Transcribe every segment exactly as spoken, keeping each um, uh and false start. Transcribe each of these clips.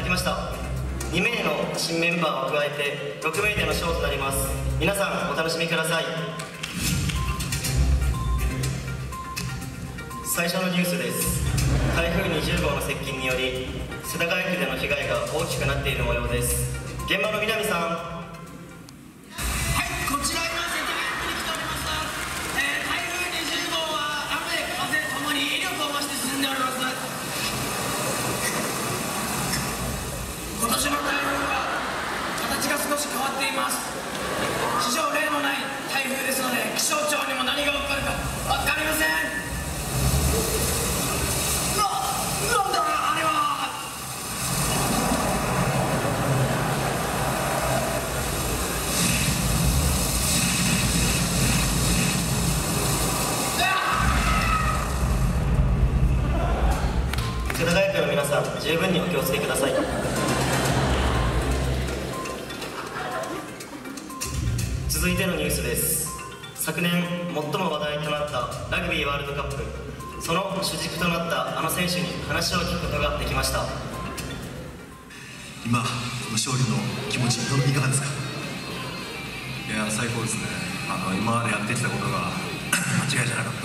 きました。にめいの新メンバーを加えてろくめいでのショーとなります。皆さんお楽しみください。最初のニュースです。台風にじゅうごうの接近により世田谷区での被害が大きくなっている模様です。現場の南さん。 はい、こちら今世田谷区に来ております。えー、台風にじゅうごうは雨風ともに威力を増して進んでおります。今年の台風は形が少し変わっています。史上例のない台風ですので、気象庁にも何が起こるか分かりません。うわ、なんだあれは。 世田谷区の皆さん、十分にお気をつけください。続いてのニュースです。昨年最も話題となったラグビーワールドカップ、その主軸となったあの選手に話を聞くことができました。 今、この勝利の気持ちいかがですか？ いや、最高ですね。あの今までやってきたことが間違いじゃなかった、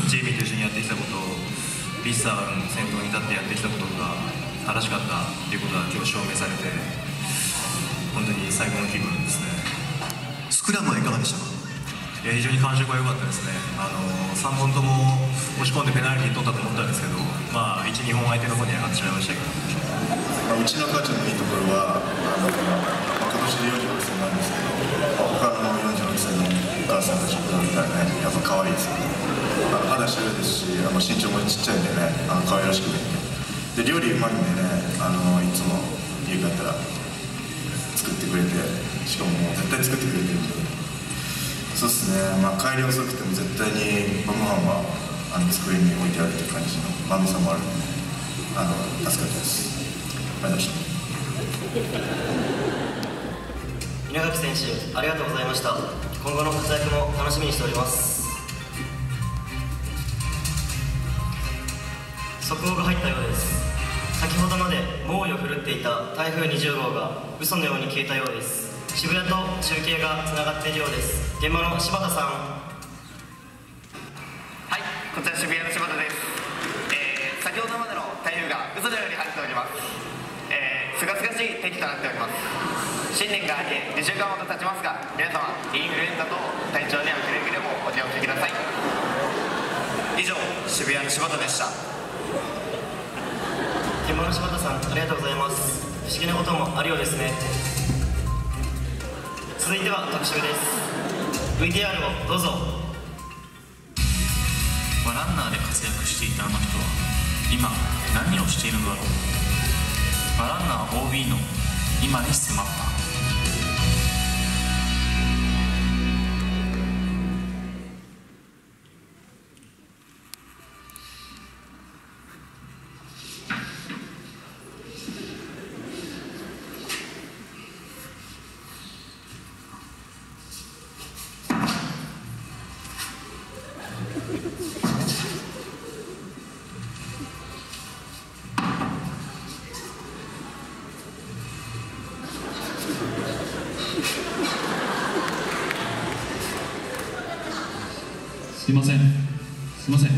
ジェイミーと一緒にやってきたことをビッサーの先頭に立ってやってきたことが正しかったということが今日証明されて、本当に最高の気分ですね。 スクラムはいかがでしたか？ いや、非常に感触が良かったですね。あのさんぼんとも押し込んでペナルティー取ったと思ったんですけど、まあ、いち、にほん相手の方に上がってしまいましたけど、 まあ、うちの価値のいいところは、あの、まあ、今年でよんじゅうろくせんなんですけど、まあ、他のよんじゅうろくせんのお母さんたちの子供みたいなね、やっぱ可愛いですよね。あの肌白いですし、あの身長もちっちゃいんでね、あの可愛らしくて、で料理うまいんでね、あのいつも家帰ったら作ってくれて、しかももう絶対作ってくれてるんで、そうですね、まあ、帰り遅くても絶対に晩ご飯はあの机に置いてあるという感じのまめさもあるので、あの助かったです。ありがとうございました。 稲垣選手、ありがとうございました。今後の活躍も楽しみにしております。速報が入ったようです。先ほどまで猛威を振るっていた台風にじゅうごうが嘘のように消えたようです。渋谷と中継がつながっているようです。現場の柴田さん。 はい、こちら渋谷の柴田です。えー、先ほどまでの台風が嘘のように晴れております。えー、すがすがしい天気となっております。新年が明けにしゅうかんほど経ちますが、皆様インフルエンザと体調にはくれぐれもお気をつけください。以上、渋谷の柴田でした。 現場の柴田さん、ありがとうございます。不思議なこともあるようですね。続いては特集です。 ブイティーアール をどうぞ。 まあ、ランナーで活躍していたあの人は今何をしているのだろう。まあ、ランナー オービー の今に迫った。 すいません、すいません。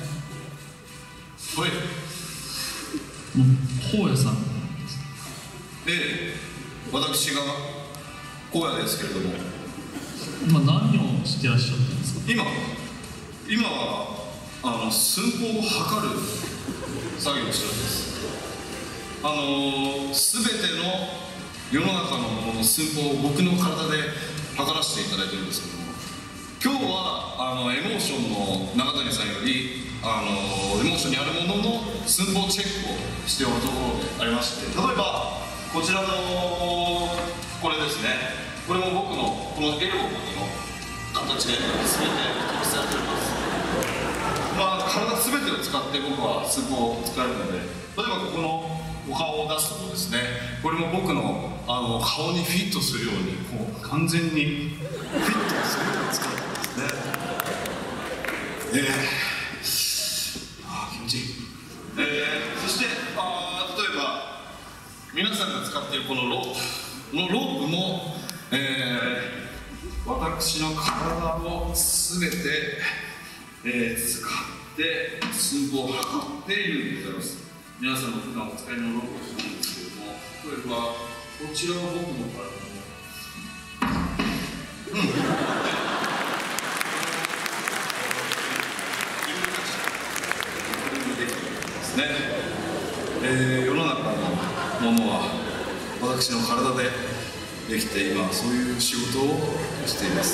はい。 もう荒野さん。 ええ、私が荒野ですけれども。 今何をしてらっしゃったんですか？ 今、今はあの寸法を測る作業をしてるんです。あのすべての世の中のこの寸法を僕の体で測らせていただいてるんですけども。今日はあのエモーションの中谷さんよりあのエモーションにあるものの寸法チェックをしておるところでありまして、例えばこちらのこれですね、これも僕のこのエルボーの形で全て統一されております。まあ体全てを使って僕は寸法を使えるので、例えばここのお顔を出すところですね、これも僕のあの顔にフィットするようにこう完全にフィットするように使ってますね。えー、あー気持ちいい。えー、そしてあ例えば皆さっているこのロープ、このロープも、えー、私の体をすべて、えー、使って寸法を測っているんでございます。皆さんの普段お使いのロープなんですけども、例えばこちらは僕の体のうんね、えー、世の中のものは私の体でできて、今そういう仕事をしています。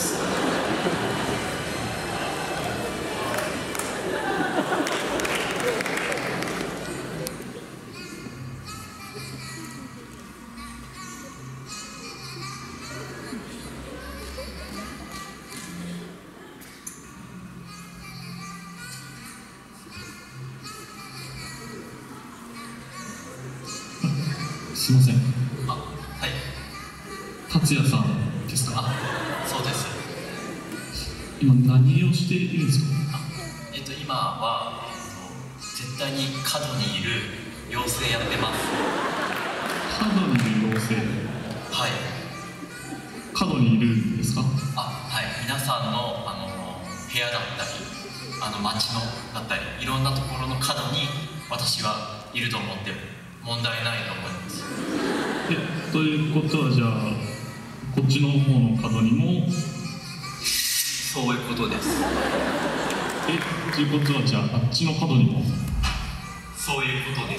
すいません。 あ、はい。 達也さんですか？ あ、そうです。 今何をしているんですか？ えっと今は、えっと、絶対に角にいる妖精やってます。 角にいる妖精？ はい。 角にいるんですか？ あ、はい。皆さんのあの部屋だったり、あの街のだったり、いろんなところの角に私はいると思って問題ないと思います。 え、ということはじゃあこっちの方の角にもそういうことです。 え、ということはじゃああっちの角にもそういうことです。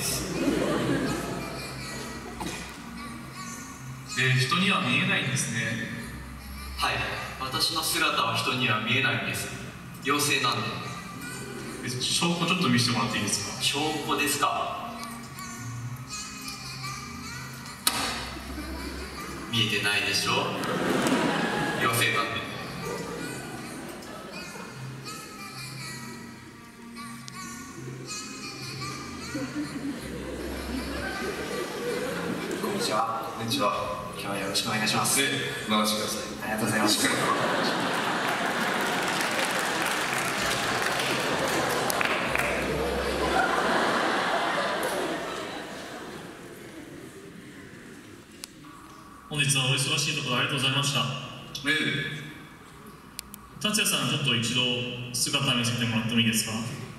えー、人には見えないんですね。 はい。私の姿は人には見えないんです。妖精なんで。 え、証拠ちょっと見せてもらっていいですか？ 証拠ですか？見えてないでしょ？妖精なんで。 こんにちは。 こんにちは。 今日はよろしくお願いします。 で、任せてください。 ありがとうございます。 本日はお忙しいところありがとうございました。 ええ。 達也さん、ちょっと一度姿見せてもらってもいいですか？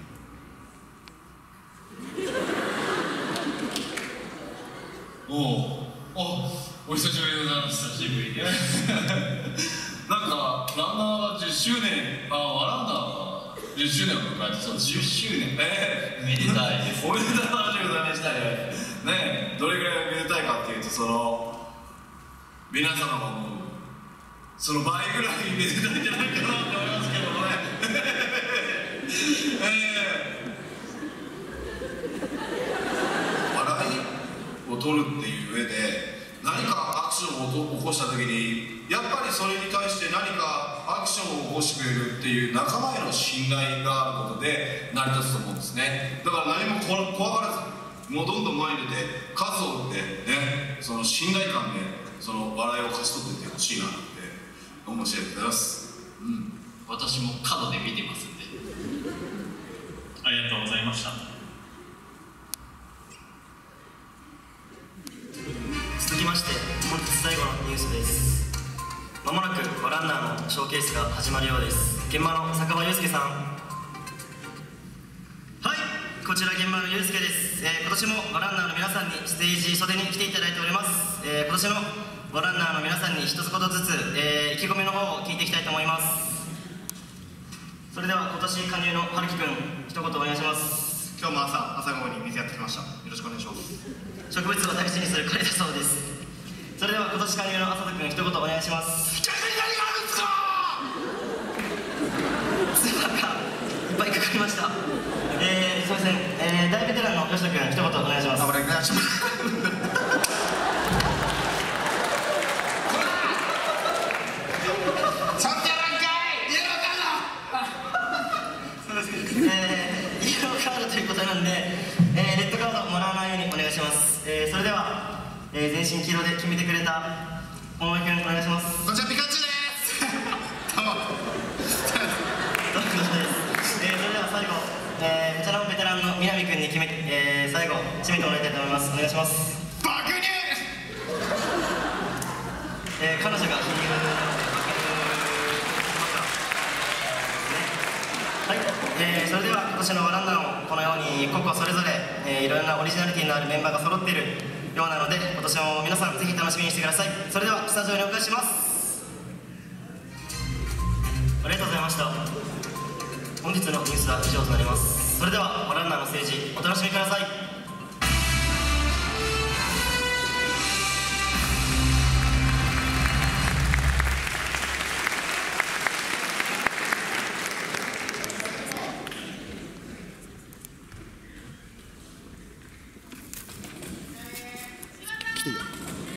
おお、お久しぶりでございます。久しぶりで。なんかランナーがじゅっしゅうねん、あ、ワランナーがじゅっしゅうねんを迎えて、そうじゅっしゅうねん。ええ、 めでたいです。 おめでたい話でございましたね。ねえ、どれぐらいめでたいかっていうと、その皆様が思うその倍ぐらいめでたいんじゃないかなと思いますけどもね。えー、笑いを取るっていう上で何かアクションを起こした時にやっぱりそれに対して何かアクションを起こしてくれるっていう仲間への信頼があることで成り立つと思うんですね。だから何も怖がらずもうどんどん前に出て数を打ってね、その信頼感でその笑いを勝ち取っていってほしいなって思う次第でございます。 うん、私も角で見てますんで。 ありがとうございました。 続きまして本日最後のニュースです。まもなくランナーのショーケースが始まるようです。現場の坂場祐介さん。はい、こちら現場の祐介です。えー、今年もランナーの皆さんにステージ袖に来ていただいております。えー、今年のランナーの皆さんに一言ずつ、えー、意気込みの方を聞いていきたいと思います。それでは今年加入の春樹くん、一言お願いします。 今日も朝朝ごはんに水やってきました。よろしくお願いします。 植物を大事にする彼だそうです。それでは今年加入の朝人くん、一言お願いします。 逆に何があるんですか？ スーパーがいっぱいかかりました。えー、すいません、えー、大ベテランの吉田くん、一言お願いします。 お願いします。 えー、イエローカードということなんで、えー、レッドカードもらわないようにお願いします。えー、それでは、えー、全身黄色で決めてくれた大森君、お願いします。 こんにちは、ピカチュウですどうもどうもです。えー、それでは最後、えー、こちらのベテランの南君に決め、えー、最後締めてもらいたいと思います。お願いします。 爆乳年のワランナーもこのように個々それぞれ、えー、いろんなオリジナリティのあるメンバーが揃っているようなので、今年も皆さんぜひ楽しみにしてください。それではスタジオにお返しします。ありがとうございました。本日のニュースは以上となります。それではワランナーのステージお楽しみください。